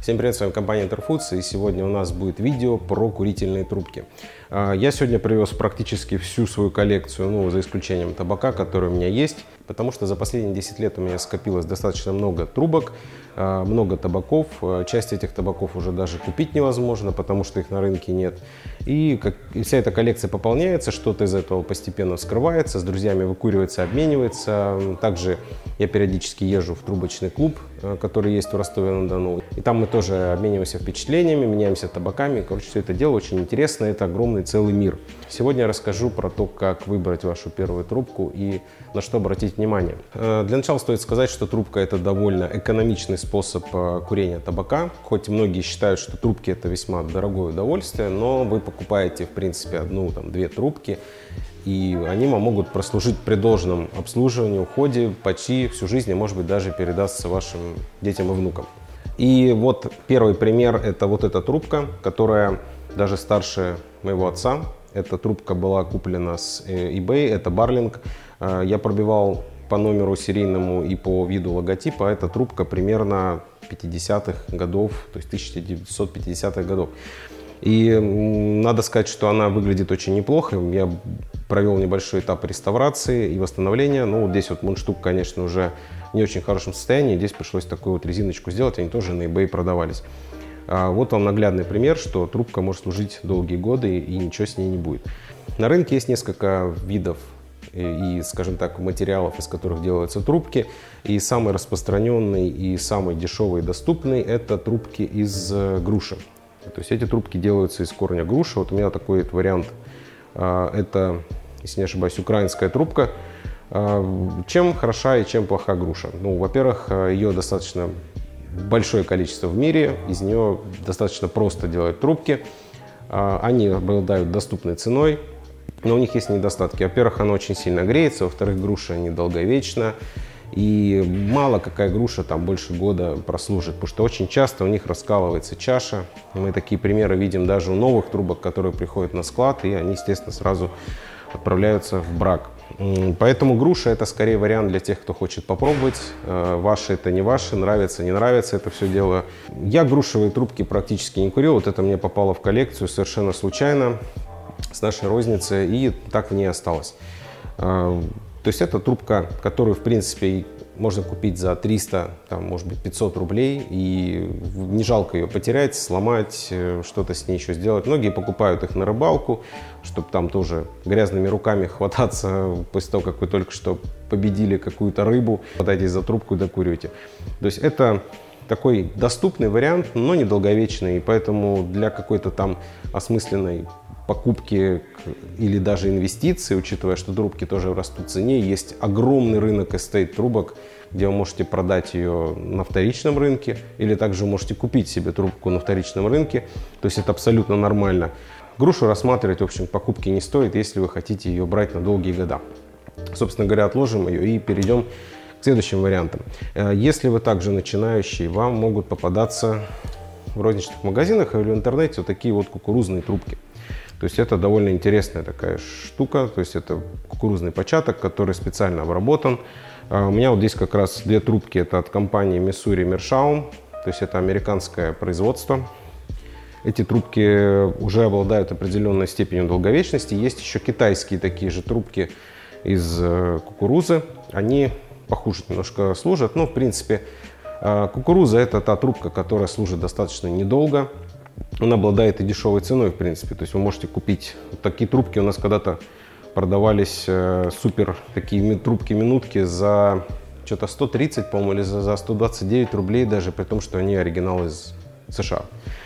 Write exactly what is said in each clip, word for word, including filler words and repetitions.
Всем привет, с вами компания Interfoods, и сегодня у нас будет видео про курительные трубки. Я сегодня привез практически всю свою коллекцию, ну, за исключением табака, который у меня есть, потому что за последние десять лет у меня скопилось достаточно много трубок, много табаков. Часть этих табаков уже даже купить невозможно, потому что их на рынке нет. И, как, и вся эта коллекция пополняется, что-то из этого постепенно вскрывается, с друзьями выкуривается, обменивается. Также я периодически езжу в трубочный клуб, который есть в Ростове-на-Дону. И там мы тоже обмениваемся впечатлениями, меняемся табаками. Короче, все это дело очень интересно, это огромный целый мир. Сегодня я расскажу про то, как выбрать вашу первую трубку и на что обратить внимание. Для начала стоит сказать, что трубка — это довольно экономичный способ курения табака. Хоть многие считают, что трубки — это весьма дорогое удовольствие, но вы покупаете, в принципе, одну, там, две трубки, и они вам могут прослужить при должном обслуживании, уходе почти всю жизнь, и, может быть, даже передастся вашим детям и внукам. И вот первый пример — это вот эта трубка, которая даже старше моего отца. Эта трубка была куплена с eBay, это Barling. Я пробивал по номеру серийному и по виду логотипа. Эта трубка примерно пятидесятых годов, то есть тысяча девятьсот пятидесятых годов. И надо сказать, что она выглядит очень неплохо. Я провел небольшой этап реставрации и восстановления. Ну, вот здесь вот мундштук, конечно, уже в не очень хорошем состоянии. Здесь пришлось такую вот резиночку сделать. Они тоже на eBay продавались. А вот вам наглядный пример, что трубка может служить долгие годы и ничего с ней не будет. На рынке есть несколько видов и, скажем так, материалов, из которых делаются трубки. И самый распространенный и самый дешевый и доступный — это трубки из груши. То есть эти трубки делаются из корня груши. Вот у меня такой вот вариант. Это, если не ошибаюсь, украинская трубка. Чем хороша и чем плоха груша? Ну, во-первых, ее достаточно большое количество в мире. Из нее достаточно просто делать трубки. Они обладают доступной ценой. Но у них есть недостатки. Во-первых, она очень сильно греется. Во-вторых, груша недолговечна. И мало какая груша там больше года прослужит, потому что очень часто у них раскалывается чаша. Мы такие примеры видим даже у новых трубок, которые приходят на склад, и они, естественно, сразу отправляются в брак. Поэтому груша — это скорее вариант для тех, кто хочет попробовать. Ваши — это не ваши, нравится, не нравится это все дело. Я грушевые трубки практически не курил. Вот это мне попало в коллекцию совершенно случайно с нашей розницы, и так в ней осталось. То есть это трубка, которую, в принципе, можно купить за триста, там, может быть, пятьсот рублей, и не жалко ее потерять, сломать, что-то с ней еще сделать. Многие покупают их на рыбалку, чтобы там тоже грязными руками хвататься после того, как вы только что победили какую-то рыбу, хватаетесь за трубку и докуриваете. То есть это такой доступный вариант, но недолговечный, и поэтому для какой-то там осмысленной покупки или даже инвестиции, учитывая, что трубки тоже растут в цене, есть огромный рынок эстейт трубок, где вы можете продать ее на вторичном рынке, или также можете купить себе трубку на вторичном рынке, то есть это абсолютно нормально. Грушу рассматривать, в общем, покупки не стоит, если вы хотите ее брать на долгие года. Собственно говоря, отложим ее и перейдем к следующим вариантам. Если вы также начинающий, вам могут попадаться в розничных магазинах или в интернете вот такие вот кукурузные трубки. То есть это довольно интересная такая штука, то есть это кукурузный початок, который специально обработан. У меня вот здесь как раз две трубки, это от компании Missouri Meerschaum, то есть это американское производство. Эти трубки уже обладают определенной степенью долговечности. Есть еще китайские такие же трубки из кукурузы, они похуже немножко служат, но в принципе кукуруза — это та трубка, которая служит достаточно недолго. Он обладает и дешевой ценой, в принципе. То есть вы можете купить вот такие трубки. У нас когда-то продавались э, супер такие трубки-минутки за что-то сто тридцать, по-моему, или за, за сто двадцать девять рублей, даже при том, что они оригинал из США.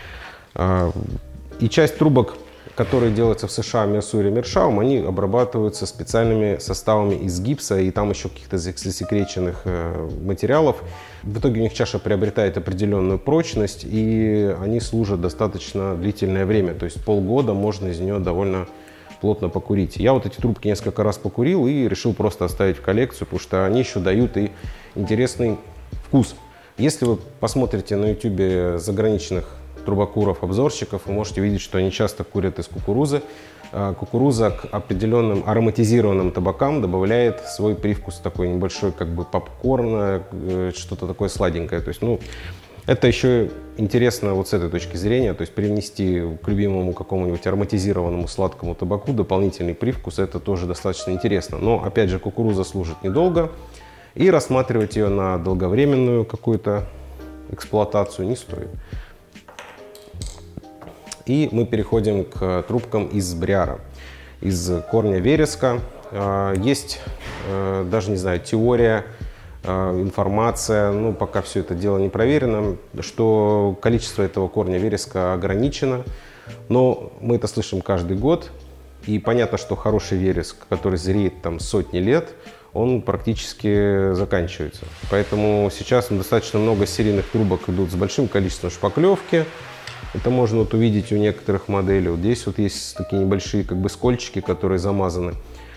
Э, и часть трубок, которые делаются в США Missouri Meerschaum, они обрабатываются специальными составами из гипса и там еще каких-то засекреченных э, материалов. В итоге у них чаша приобретает определенную прочность, и они служат достаточно длительное время. То есть полгода можно из нее довольно плотно покурить. Я вот эти трубки несколько раз покурил и решил просто оставить в коллекцию, потому что они еще дают и интересный вкус. Если вы посмотрите на ютубе заграничных трубокуров, обзорщиков, вы можете видеть, что они часто курят из кукурузы. Кукуруза к определенным ароматизированным табакам добавляет свой привкус такой небольшой, как бы попкорн, что-то такое сладенькое. То есть, ну, Это еще интересно вот с этой точки зрения, то есть привнести к любимому какому-нибудь ароматизированному сладкому табаку дополнительный привкус, это тоже достаточно интересно. Но опять же, кукуруза служит недолго, и рассматривать ее на долговременную какую-то эксплуатацию не стоит. И мы переходим к трубкам из бриара, из корня вереска. Есть, даже не знаю, теория, информация, ну пока все это дело не проверено, что количество этого корня вереска ограничено, но мы это слышим каждый год, и понятно, что хороший вереск, который зреет там сотни лет, он практически заканчивается. Поэтому сейчас достаточно много серийных трубок идут с большим количеством шпаклевки. Это можно вот увидеть у некоторых моделей. Вот здесь вот есть такие небольшие как бы скольчики, которые замазаны.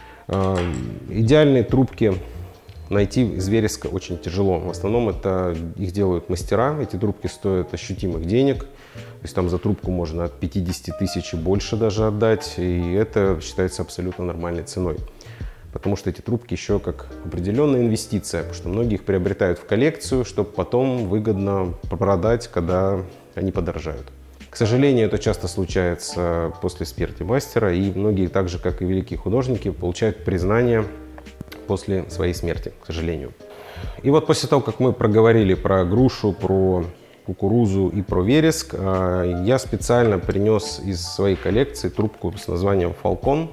Идеальные трубки найти из вереска очень тяжело. В основном это их делают мастера. Эти трубки стоят ощутимых денег. То есть там за трубку можно от пятидесяти тысяч и больше даже отдать. И это считается абсолютно нормальной ценой. Потому что эти трубки еще как определенная инвестиция. Потому что многие их приобретают в коллекцию, чтобы потом выгодно продать, когда они подорожают. К сожалению, это часто случается после смерти мастера. И многие, так же как и великие художники, получают признание после своей смерти, к сожалению. И вот после того, как мы проговорили про грушу, про кукурузу и про вереск, я специально принес из своей коллекции трубку с названием Falcon.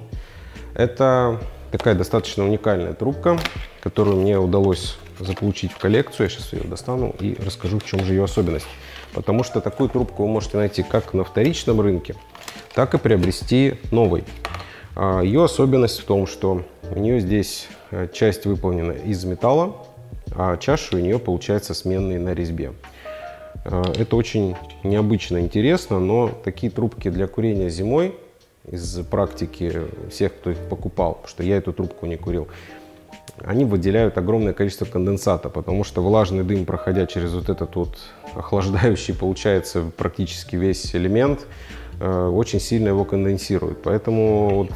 Это такая достаточно уникальная трубка, которую мне удалось заполучить в коллекцию. Я сейчас ее достану и расскажу, в чем же ее особенность. Потому что такую трубку вы можете найти как на вторичном рынке, так и приобрести новой. Ее особенность в том, что у нее здесь часть выполнена из металла, а чаши у нее получается сменные на резьбе. Это очень необычно интересно, но такие трубки для курения зимой, из практики всех, кто их покупал, потому что я эту трубку не курил, они выделяют огромное количество конденсата, потому что влажный дым, проходя через вот этот вот охлаждающий, получается практически весь элемент, очень сильно его конденсирует. Поэтому вот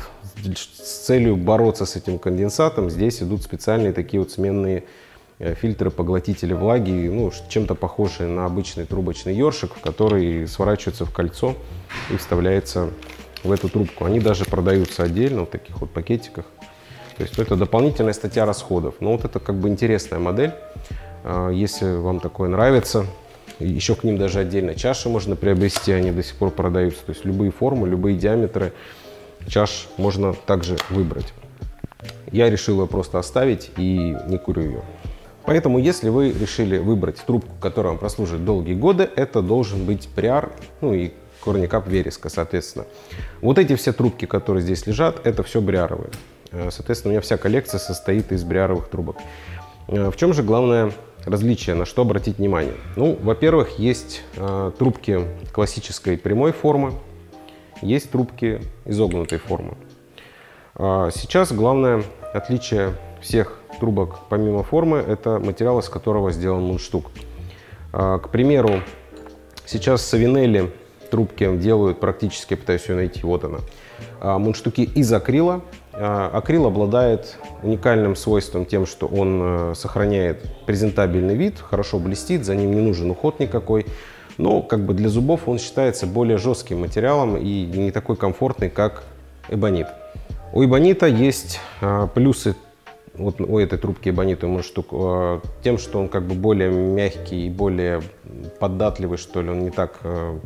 с целью бороться с этим конденсатом здесь идут специальные такие вот сменные фильтры-поглотители влаги, ну, чем-то похожие на обычный трубочный ёршик, в который сворачивается в кольцо и вставляется в эту трубку. Они даже продаются отдельно в таких вот пакетиках. То есть это дополнительная статья расходов. Но вот это как бы интересная модель. Если вам такое нравится, еще к ним даже отдельно чаши можно приобрести, они до сих пор продаются. То есть любые формы, любые диаметры чаш можно также выбрать. Я решил ее просто оставить и не курю ее. Поэтому, если вы решили выбрать трубку, которая вам прослужит долгие годы, это должен быть бриар, ну и корникап вереска, соответственно. Вот эти все трубки, которые здесь лежат, это все бриаровые. Соответственно, у меня вся коллекция состоит из бриаровых трубок. В чем же главное различие, на что обратить внимание? Ну, во-первых, есть э, трубки классической прямой формы, есть трубки изогнутой формы. А сейчас главное отличие всех трубок помимо формы – это материал, из которого сделан мундштук. А, к примеру, сейчас Савинелли трубки делают практически, пытаюсь ее найти, вот она, а, мундштуки из акрила. Акрил обладает уникальным свойством тем, что он сохраняет презентабельный вид, хорошо блестит, за ним не нужен уход никакой. Но как бы для зубов он считается более жестким материалом и не такой комфортный, как эбонит. У эбонита есть плюсы, вот у этой трубки эбонит мундштук, тем, что он как бы более мягкий и более податливый, что ли, он не так...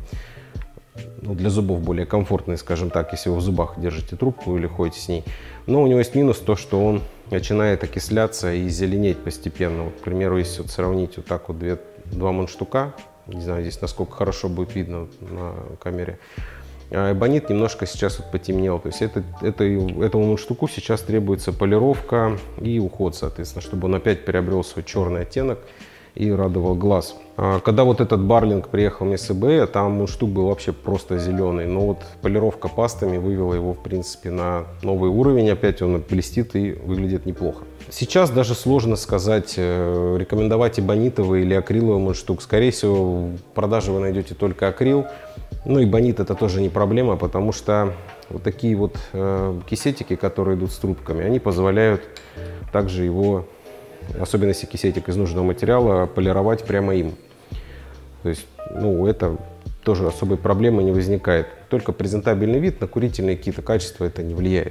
Ну, для зубов более комфортный, скажем так, если вы в зубах держите трубку или ходите с ней. Но у него есть минус то, что он начинает окисляться и зеленеть постепенно. Вот, к примеру, если вот сравнить вот так вот две, два мундштука, не знаю здесь насколько хорошо будет видно на камере, а эбонит немножко сейчас вот потемнел. То есть это, это, этому мундштуку сейчас требуется полировка и уход, соответственно, чтобы он опять приобрел свой черный оттенок и радовал глаз. Когда вот этот барлинг приехал мне с eBay, там мундштук был вообще просто зеленый. Но вот полировка пастами вывела его, в принципе, на новый уровень. Опять он блестит и выглядит неплохо. Сейчас даже сложно сказать, рекомендовать эбонитовый или акриловый мундштук. Скорее всего, в продаже вы найдете только акрил. Ну, эбонит это тоже не проблема, потому что вот такие вот кисетики, которые идут с трубками, они позволяют также его, особенно если кисетик из нужного материала, полировать прямо им. То есть, ну, это тоже особой проблемы не возникает. Только презентабельный вид на курительные какие-то качества это не влияет.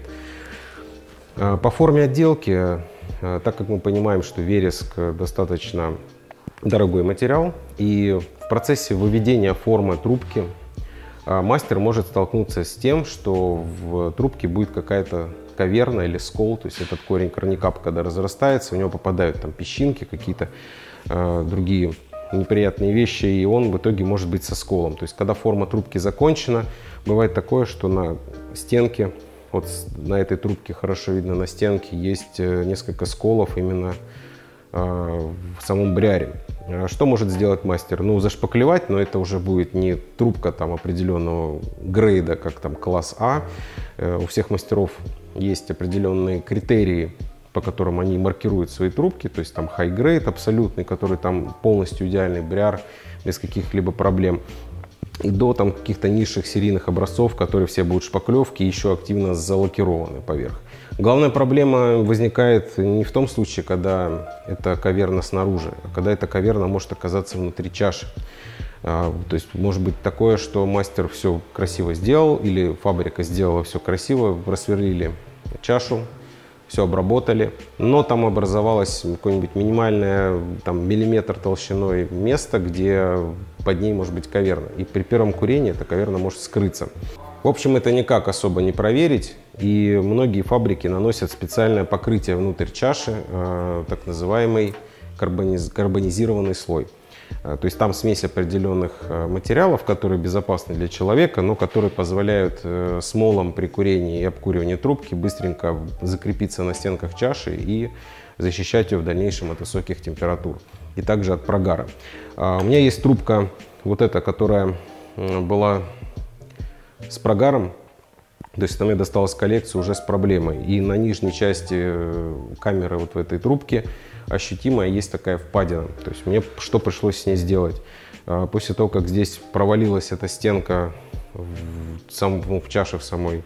По форме отделки, так как мы понимаем, что вереск достаточно дорогой материал, и в процессе выведения формы трубки мастер может столкнуться с тем, что в трубке будет какая-то каверна или скол, то есть этот корень корнекапа, когда разрастается, у него попадают там песчинки, какие-то э, другие неприятные вещи, и он в итоге может быть со сколом. То есть когда форма трубки закончена, бывает такое, что на стенке, вот на этой трубке хорошо видно, на стенке есть несколько сколов именно э, в самом бриаре. Что может сделать мастер? Ну, зашпаклевать, но это уже будет не трубка там определенного грейда, как там класс А. У всех мастеров есть определенные критерии, по которым они маркируют свои трубки. То есть там high grade абсолютный, который там полностью идеальный бриар, без каких-либо проблем. И до там каких-то низших серийных образцов, которые все будут шпаклевки и еще активно залакированы поверх. Главная проблема возникает не в том случае, когда это каверна снаружи, а когда эта каверна может оказаться внутри чаши. То есть может быть такое, что мастер все красиво сделал или фабрика сделала все красиво, просверлили чашу, все обработали, но там образовалось какое-нибудь минимальное там, миллиметр толщиной место, где под ней может быть каверна. И при первом курении эта каверна может скрыться. В общем, это никак особо не проверить, и многие фабрики наносят специальное покрытие внутрь чаши, э, так называемый карбониз, карбонизированный слой. Э, то есть там смесь определенных э, материалов, которые безопасны для человека, но которые позволяют э, смолам при курении и обкуривании трубки быстренько закрепиться на стенках чаши и защищать ее в дальнейшем от высоких температур и также от прогара. Э, у меня есть трубка вот эта, которая э, была с прогаром, то есть мне досталась коллекция уже с проблемой. И на нижней части камеры вот в этой трубке ощутимая есть такая впадина. То есть мне что пришлось с ней сделать? После того, как здесь провалилась эта стенка в, сам, ну, в чаше в самой,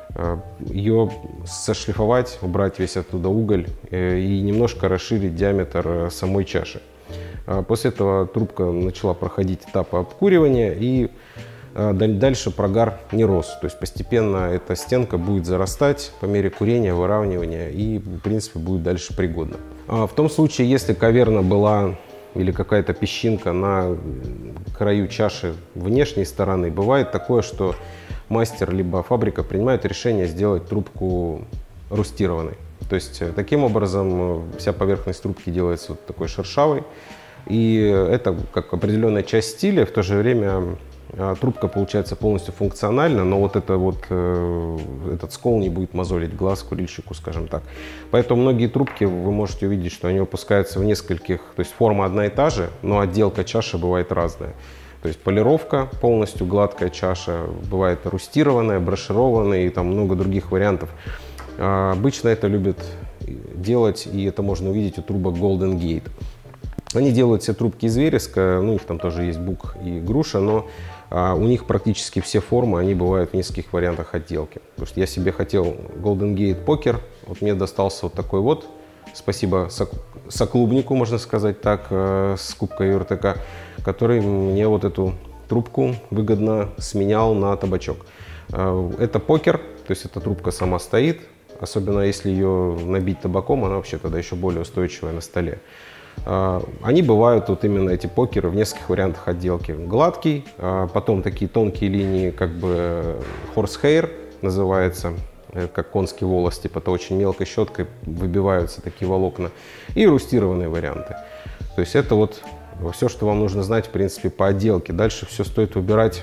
ее сошлифовать, убрать весь оттуда уголь и немножко расширить диаметр самой чаши. После этого трубка начала проходить этапы обкуривания, и дальше прогар не рос. То есть постепенно эта стенка будет зарастать по мере курения, выравнивания и, в принципе, будет дальше пригодна. В том случае, если каверна была или какая-то песчинка на краю чаши внешней стороны, бывает такое, что мастер либо фабрика принимают решение сделать трубку рустированной. То есть таким образом вся поверхность трубки делается вот такой шершавой. И это как определенная часть стиля, в то же время трубка получается полностью функциональна, но вот, это вот э, этот скол не будет мозолить глаз курильщику, скажем так. Поэтому многие трубки вы можете увидеть, что они выпускаются в нескольких, то есть форма одна и та же, но отделка чаши бывает разная. То есть полировка, полностью гладкая чаша, бывает рустированная, брошированная и там много других вариантов. А обычно это любят делать, и это можно увидеть у трубок Golden Gate. Они делают все трубки из вереска, ну, у них там тоже есть бук и груша, но а, у них практически все формы, они бывают в нескольких вариантах отделки. Потому что я себе хотел Golden Gate Poker, вот мне достался вот такой вот, спасибо сок, соклубнику, можно сказать так, э, с кубкой эр тэ ка, который мне вот эту трубку выгодно сменял на табачок. Э, это покер, то есть эта трубка сама стоит, особенно если ее набить табаком, она вообще тогда еще более устойчивая на столе. Они бывают, вот именно эти покеры, в нескольких вариантах отделки. Гладкий, потом такие тонкие линии, как бы horsehair называется, как конский волос, типа то очень мелкой щеткой выбиваются такие волокна. И рустированные варианты. То есть это вот все, что вам нужно знать, в принципе, по отделке. Дальше все стоит выбирать,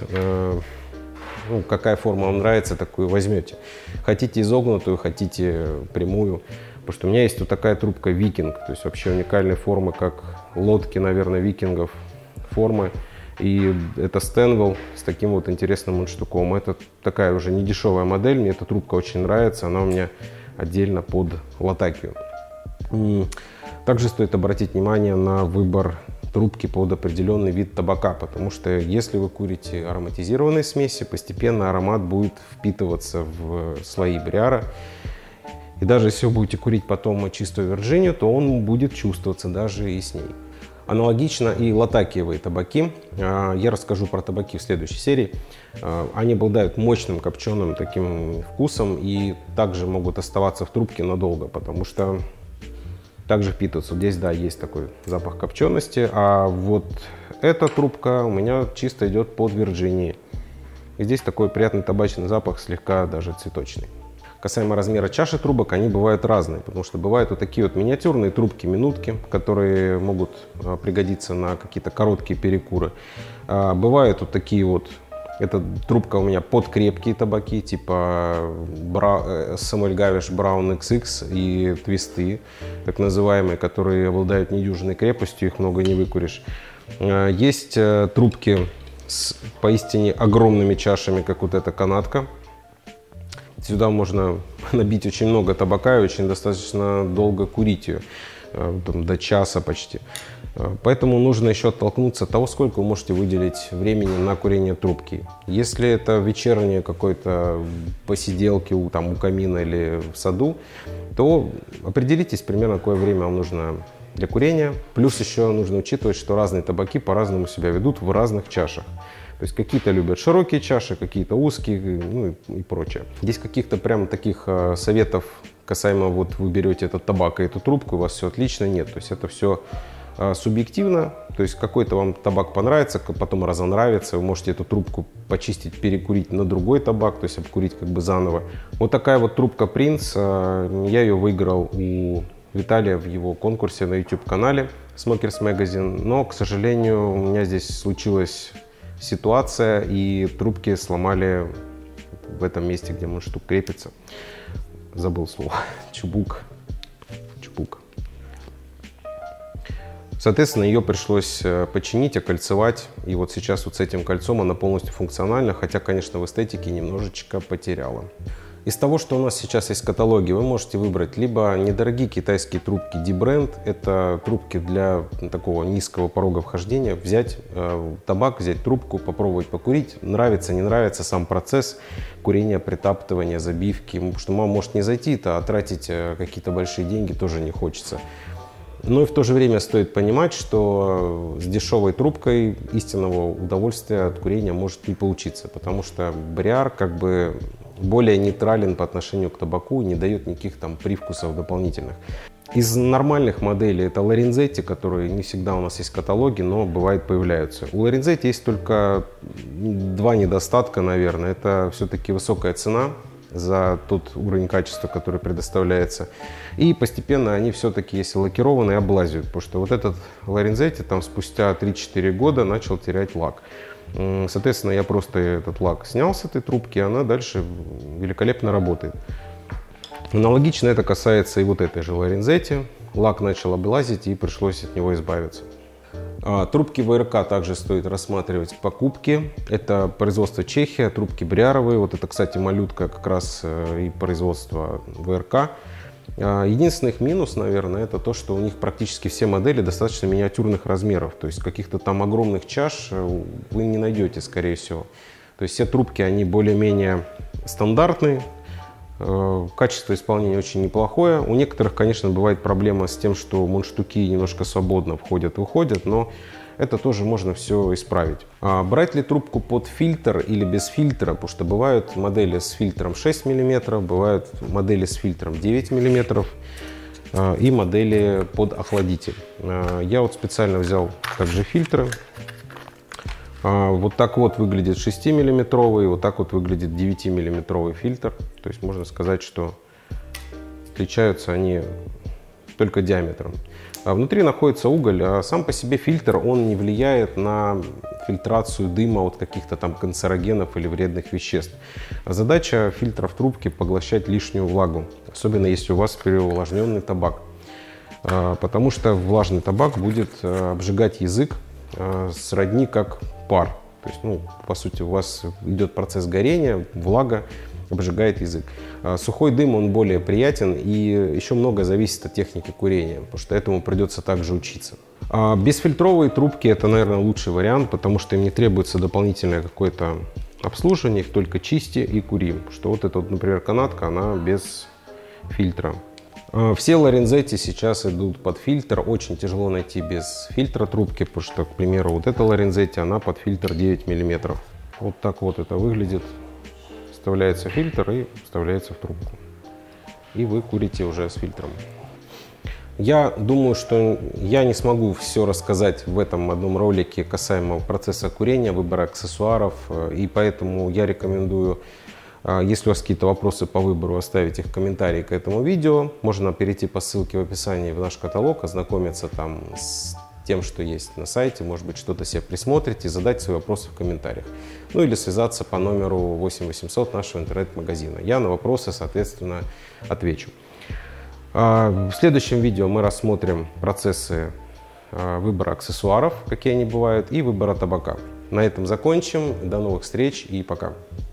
ну, какая форма вам нравится, такую возьмете. Хотите изогнутую, хотите прямую. Потому что у меня есть вот такая трубка Викинг, то есть вообще уникальной формы, как лодки, наверное, викингов формы. И это Stenwell с таким вот интересным мундштуком. Это такая уже не дешевая модель, мне эта трубка очень нравится, она у меня отдельно под латакию. Также стоит обратить внимание на выбор трубки под определенный вид табака, потому что если вы курите ароматизированные смеси, постепенно аромат будет впитываться в слои бриара. И даже если вы будете курить потом чистую Вирджинию, то он будет чувствоваться даже и с ней. Аналогично и латакиевые табаки. Я расскажу про табаки в следующей серии. Они обладают мощным копченым таким вкусом и также могут оставаться в трубке надолго, потому что также впитываются. Здесь, да, есть такой запах копчености, а вот эта трубка у меня чисто идет под Вирджинии. И здесь такой приятный табачный запах, слегка даже цветочный. Касаемо размера чаши трубок, они бывают разные, потому что бывают вот такие вот миниатюрные трубки-минутки, которые могут пригодиться на какие-то короткие перекуры. Бывают вот такие вот, эта трубка у меня под крепкие табаки, типа Samuel Gavish Brown икс икс и твисты, так называемые, которые обладают недюжинной крепостью, их много не выкуришь. Есть трубки с поистине огромными чашами, как вот эта канадка. Сюда можно набить очень много табака и очень достаточно долго курить ее, там, до часа почти. Поэтому нужно еще оттолкнуться от того, сколько вы можете выделить времени на курение трубки. Если это вечерние какой-то посиделки у, там, у камина или в саду, то определитесь примерно, какое время вам нужно для курения. Плюс еще нужно учитывать, что разные табаки по-разному себя ведут в разных чашах. То есть какие-то любят широкие чаши, какие-то узкие, ну и, и прочее. Здесь каких-то прям таких э, советов касаемо вот вы берете этот табак и эту трубку, у вас все отлично, нет. То есть это все э, субъективно. То есть какой-то вам табак понравится, потом разонравится, вы можете эту трубку почистить, перекурить на другой табак, то есть обкурить как бы заново. Вот такая вот трубка Prince, э, я ее выиграл у Виталия в его конкурсе на YouTube-канале Smokers Magazine, но, к сожалению, у меня здесь случилась ситуация, и трубки сломали в этом месте, где мундштук крепится. Забыл слово. Чубук. Чубук. Соответственно, ее пришлось починить, окольцевать. И вот сейчас вот с этим кольцом она полностью функциональна, хотя, конечно, в эстетике немножечко потеряла. Из того, что у нас сейчас есть в каталоге, вы можете выбрать либо недорогие китайские трубки D-Brand, это трубки для такого низкого порога вхождения, взять э, табак, взять трубку, попробовать покурить, нравится, не нравится сам процесс курения, притаптывания, забивки, потому что вам может не зайти, а тратить э, какие-то большие деньги тоже не хочется. Но и в то же время стоит понимать, что с дешевой трубкой истинного удовольствия от курения может не получиться, потому что Briar как бы более нейтрален по отношению к табаку и не дает никаких там привкусов дополнительных. Из нормальных моделей это Lorenzetti, которые не всегда у нас есть в каталоге, но бывает появляются. У Lorenzetti есть только два недостатка, наверное. Это все-таки высокая цена за тот уровень качества, который предоставляется. И постепенно они все-таки, если лакированные, облазят. Потому что вот этот Lorenzetti там спустя три-четыре года начал терять лак. Соответственно, я просто этот лак снял с этой трубки, и она дальше великолепно работает. Аналогично это касается и вот этой же Lorenzetti. Лак начал облазить, и пришлось от него избавиться. А, трубки вэ эр ка также стоит рассматривать к покупке. Это производство Чехия, трубки бриаровые. Вот это, кстати, малютка как раз и производство вэ эр ка. Единственный их минус, наверное, это то, что у них практически все модели достаточно миниатюрных размеров. То есть каких-то там огромных чаш вы не найдете, скорее всего. То есть все трубки, они более-менее стандартные. Качество исполнения очень неплохое. У некоторых, конечно, бывает проблема с тем, что мундштуки немножко свободно входят-выходят, но это тоже можно все исправить. А брать ли трубку под фильтр или без фильтра, потому что бывают модели с фильтром шесть миллиметров, бывают модели с фильтром девять миллиметров и модели под охладитель. Я вот специально взял также фильтры. Вот так вот выглядит шестимиллиметровый, вот так вот выглядит девятимиллиметровый фильтр. То есть можно сказать, что отличаются они только диаметром. А внутри находится уголь, а сам по себе фильтр, он не влияет на фильтрацию дыма от каких-то там канцерогенов или вредных веществ. А задача фильтра в трубке поглощать лишнюю влагу, особенно если у вас переувлажненный табак. Потому что влажный табак будет обжигать язык сродни как пар. То есть, ну, по сути, у вас идет процесс горения, влага обжигает язык. Сухой дым, он более приятен, и еще много зависит от техники курения, потому что этому придется также учиться. А бесфильтровые трубки — это, наверное, лучший вариант, потому что им не требуется дополнительное какое-то обслуживание, их только чисти и кури. Что вот эта, вот, например, канадка, она без фильтра. Все Lorenzetti сейчас идут под фильтр. Очень тяжело найти без фильтра трубки, потому что, к примеру, вот эта Lorenzetti, она под фильтр девять миллиметров. Вот так вот это выглядит. Вставляется фильтр и вставляется в трубку. И вы курите уже с фильтром. Я думаю, что я не смогу все рассказать в этом одном ролике касаемо процесса курения, выбора аксессуаров. И поэтому я рекомендую, если у вас какие-то вопросы по выбору, оставить их в комментарии к этому видео. Можно перейти по ссылке в описании в наш каталог, ознакомиться там с тем, что есть на сайте, может быть, что-то себе присмотрите, задать свои вопросы в комментариях. Ну или связаться по номеру восемь восемьсот нашего интернет-магазина. Я на вопросы, соответственно, отвечу. В следующем видео мы рассмотрим процессы выбора аксессуаров, какие они бывают, и выбора табака. На этом закончим. До новых встреч и пока.